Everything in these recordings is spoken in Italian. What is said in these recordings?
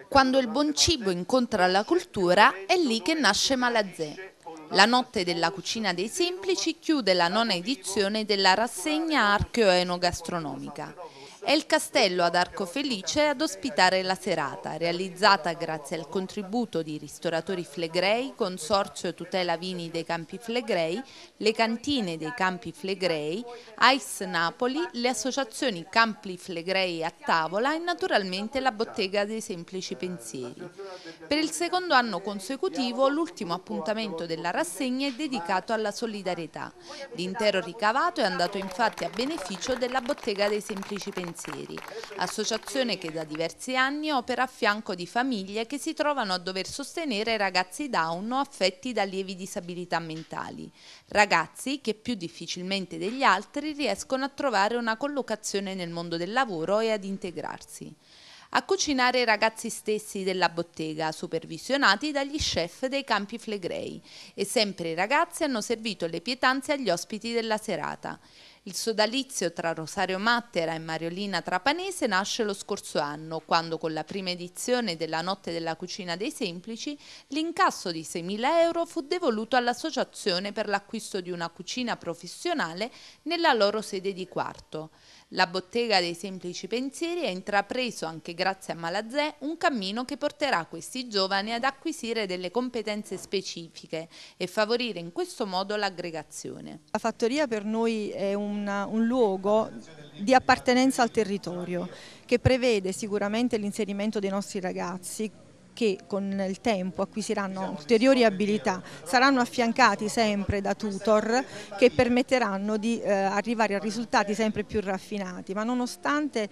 Quando il buon cibo incontra la cultura, è lì che nasce Malazè. La notte della cucina dei semplici chiude la nona edizione della rassegna archeo-enogastronomica. È il castello ad Arco Felice ad ospitare la serata, realizzata grazie al contributo di Ristoratori Flegrei, Consorzio Tutela Vini dei Campi Flegrei, le cantine dei Campi Flegrei, AIS Napoli, le associazioni Campi Flegrei a tavola e naturalmente la Bottega dei Semplici Pensieri. Per il secondo anno consecutivo l'ultimo appuntamento della rassegna è dedicato alla solidarietà. L'intero ricavato è andato infatti a beneficio della Bottega dei Semplici Pensieri, associazione che da diversi anni opera a fianco di famiglie che si trovano a dover sostenere ragazzi Down o affetti da lievi disabilità mentali. Ragazzi che più difficilmente degli altri riescono a trovare una collocazione nel mondo del lavoro e ad integrarsi. A cucinare i ragazzi stessi della bottega, supervisionati dagli chef dei Campi Flegrei, e sempre i ragazzi hanno servito le pietanze agli ospiti della serata. Il sodalizio tra Rosario Mattera e Mariolina Trapanese nasce lo scorso anno, quando con la prima edizione della Notte della Cucina dei Semplici l'incasso di 6.000 euro fu devoluto all'associazione per l'acquisto di una cucina professionale nella loro sede di Quarto. La Bottega dei Semplici Pensieri ha intrapreso, anche grazie a Malazè, un cammino che porterà questi giovani ad acquisire delle competenze specifiche e favorire in questo modo l'aggregazione. La fattoria per noi è un luogo di appartenenza al territorio che prevede sicuramente l'inserimento dei nostri ragazzi che con il tempo acquisiranno ulteriori abilità, saranno affiancati sempre da tutor che permetteranno di arrivare a risultati sempre più raffinati, ma nonostante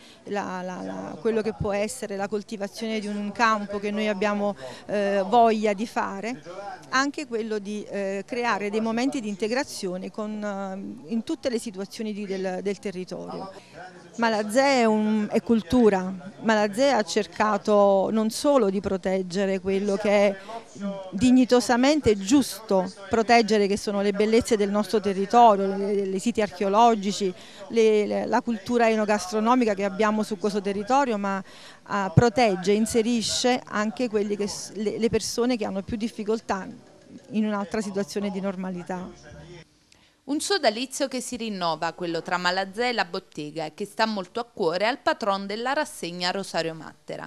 quello che può essere la coltivazione di un campo che noi abbiamo voglia di fare, anche quello di creare dei momenti di integrazione in tutte le situazioni del territorio. Malazè è cultura, Malazè ha cercato non solo di proteggere quello che è dignitosamente giusto proteggere, che sono le bellezze del nostro territorio, i siti archeologici, la cultura enogastronomica che abbiamo su questo territorio, ma protegge, inserisce anche le persone che hanno più difficoltà in un'altra situazione di normalità. Un sodalizio che si rinnova, quello tra Malazè e la bottega, e che sta molto a cuore al patron della rassegna Rosario Mattera.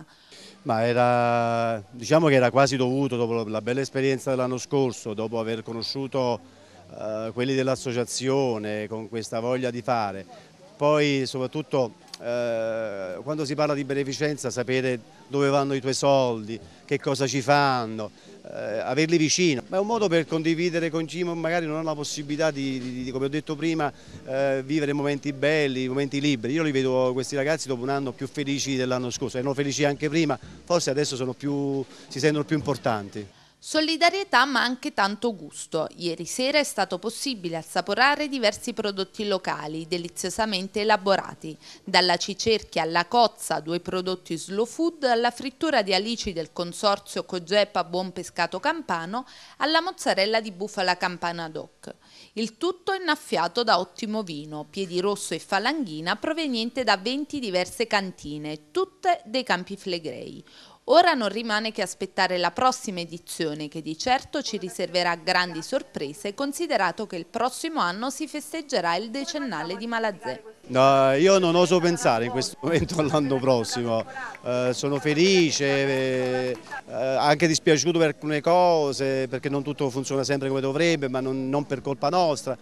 Ma diciamo che era quasi dovuto, dopo la bella esperienza dell'anno scorso, dopo aver conosciuto quelli dell'associazione con questa voglia di fare. Poi soprattutto quando si parla di beneficenza, sapere dove vanno i tuoi soldi, che cosa ci fanno, averli vicino. Ma è un modo per condividere con chi magari non ha la possibilità di, come ho detto prima, vivere momenti belli, momenti liberi. Io li vedo questi ragazzi dopo un anno più felici dell'anno scorso, erano felici anche prima, forse adesso si sentono più importanti. Solidarietà ma anche tanto gusto. Ieri sera è stato possibile assaporare diversi prodotti locali, deliziosamente elaborati. Dalla cicerchia alla cozza, 2 prodotti slow food, alla frittura di alici del consorzio Cogepa Buon Pescato Campano, alla mozzarella di bufala campana doc. Il tutto innaffiato da ottimo vino, Piedirosso e Falanghina, proveniente da 20 diverse cantine, tutte dei Campi Flegrei. Ora non rimane che aspettare la prossima edizione, che di certo ci riserverà grandi sorprese, considerato che il prossimo anno si festeggerà il decennale di Malazè. No, io non oso pensare in questo momento all'anno prossimo, sono felice, anche dispiaciuto per alcune cose, perché non tutto funziona sempre come dovrebbe, ma non per colpa nostra.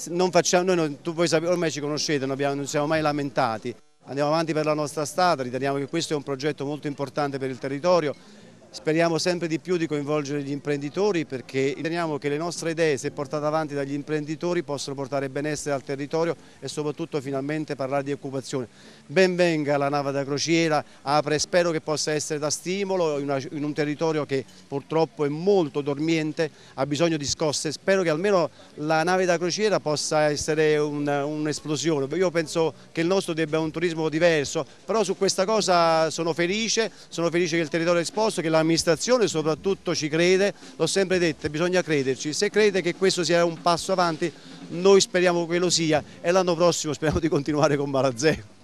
Voi ormai ci conoscete, non siamo mai lamentati. Andiamo avanti per la nostra strada, riteniamo che questo è un progetto molto importante per il territorio, speriamo sempre di più di coinvolgere gli imprenditori, perché riteniamo che le nostre idee, se portate avanti dagli imprenditori, possono portare benessere al territorio e soprattutto finalmente parlare di occupazione. Ben venga la nave da crociera, apre, spero che possa essere da stimolo in un territorio che purtroppo è molto dormiente, ha bisogno di scosse. Spero che almeno la nave da crociera possa essere un'esplosione. Io penso che il nostro debba un turismo diverso, però su questa cosa sono felice che il territorio è esposto, che l'amministrazione soprattutto ci crede, l'ho sempre detto, bisogna crederci. Se crede che questo sia un passo avanti, noi speriamo che lo sia e l'anno prossimo speriamo di continuare con Malazè.